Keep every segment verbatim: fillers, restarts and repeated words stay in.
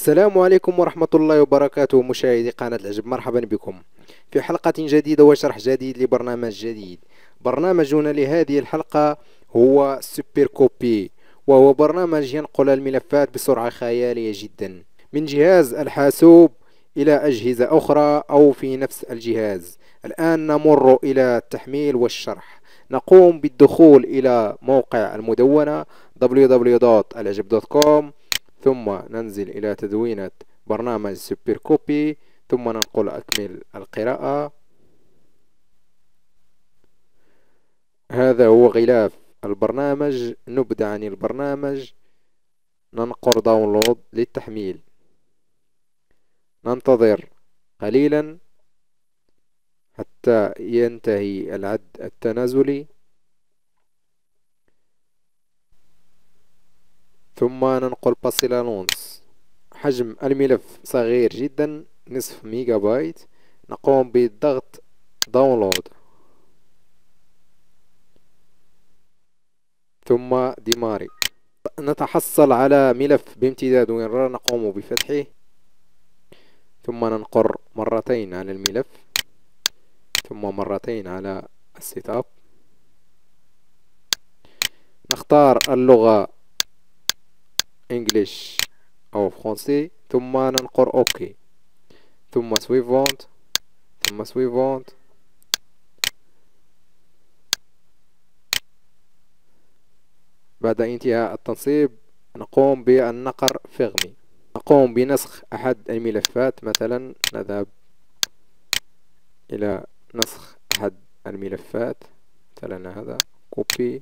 السلام عليكم ورحمة الله وبركاته، مشاهدي قناة العجب، مرحبا بكم في حلقة جديدة وشرح جديد لبرنامج جديد. برنامجنا لهذه الحلقة هو سوبر كوبي، وهو برنامج ينقل الملفات بسرعة خيالية جدا من جهاز الحاسوب إلى أجهزة أخرى أو في نفس الجهاز. الآن نمر إلى التحميل والشرح. نقوم بالدخول إلى موقع المدونة دبليو دبليو دبليو دوت العجب دوت كوم، ثم ننزل إلى تدوينة برنامج سوبر كوبي، ثم ننقل أكمل القراءة. هذا هو غلاف البرنامج. نبدأ عن البرنامج، ننقر داونلود للتحميل، ننتظر قليلا حتى ينتهي العد التنازلي، ثم ننقل باسيلانونس. حجم الملف صغير جدا، نصف ميجا بايت. نقوم بالضغط داونلود ثم ديماري. نتحصل على ملف بامتداد وينرار، نقوم بفتحه ثم ننقر مرتين على الملف ثم مرتين على السيت اب. نختار اللغة انجليش او فرنسي ثم ننقر اوكي، ثم سويفونت ثم سويفونت. بعد انتهاء التنصيب نقوم بالنقر فيغمي. نقوم بنسخ أحد الملفات، مثلا نذهب إلى نسخ أحد الملفات، مثلا هذا كوبي.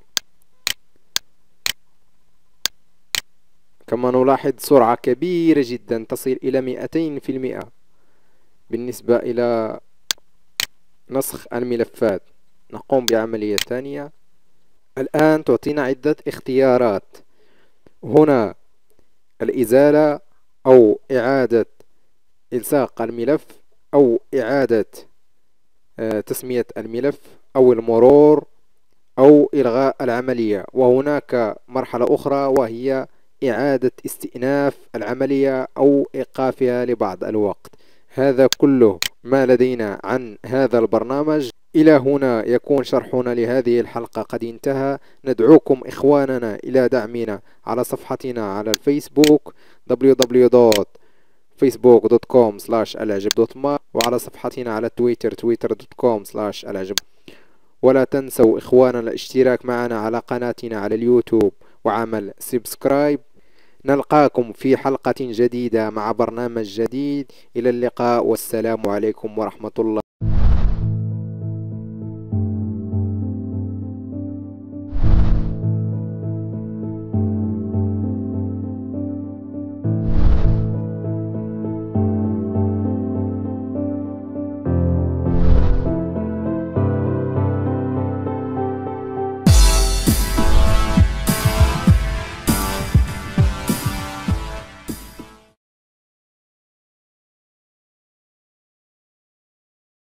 كما نلاحظ سرعة كبيرة جدا تصل إلى مئتين في المئة بالنسبة إلى نسخ الملفات. نقوم بعملية ثانية. الآن تعطينا عدة اختيارات، هنا الإزالة أو إعادة إلصاق الملف أو إعادة تسمية الملف أو المرور أو إلغاء العملية. وهناك مرحلة أخرى وهي إعادة استئناف العملية أو إيقافها لبعض الوقت. هذا كله ما لدينا عن هذا البرنامج. إلى هنا يكون شرحنا لهذه الحلقة قد انتهى. ندعوكم إخواننا إلى دعمنا على صفحتنا على الفيسبوك دبليو دبليو دبليو دوت فيسبوك دوت كوم سلاش العجب دوت ما، وعلى صفحتنا على تويتر تويتر دوت كوم سلاش العجب. ولا تنسوا إخواننا الاشتراك معنا على قناتنا على اليوتيوب وعمل سبسكرايب. نلقاكم في حلقة جديدة مع برنامج جديد. إلى اللقاء والسلام عليكم ورحمة الله.